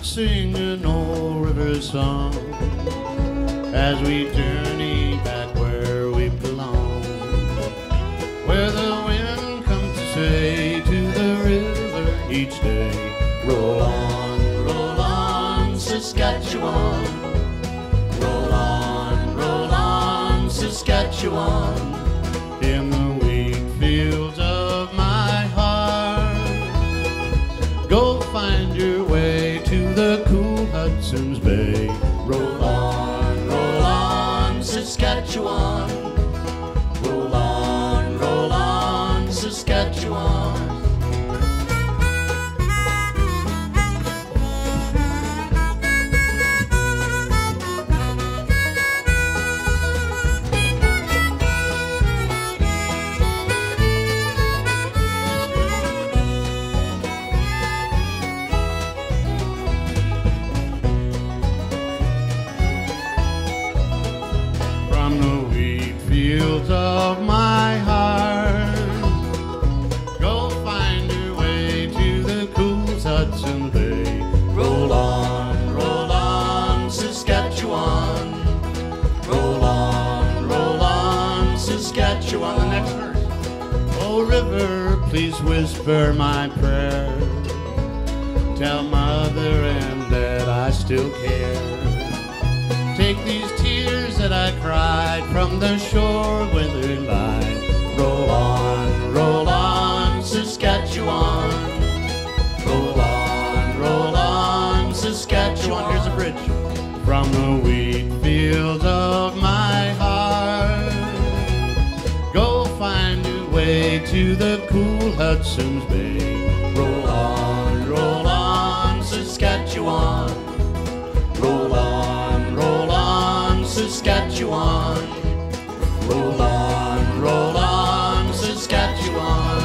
sing an old river song as we journey back where we belong, where the wind comes to say to the river each day, roll on, Saskatchewan. Roll on, Saskatchewan. In the wheat fields of my heart, go find your way to the cool Hudson's Bay. Roll on, Saskatchewan. Roll on, Saskatchewan. From the wheat fields of my heart, go find your way to the cool Hudson's Bay. Roll on, Saskatchewan. Roll on, Saskatchewan. The next verse. Oh, river, please whisper my prayer. Tell mother and dad I still care. Take these tears that I cried from the shore where they lie. Roll on, Saskatchewan. Roll on, Saskatchewan. Here's a bridge. From the wheat fields of my heart, go find your way to the cool Hudson's Bay. Roll on, Saskatchewan. Roll on, Saskatchewan. Roll on, Saskatchewan.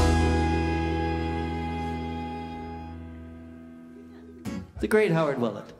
The great Howard Willett.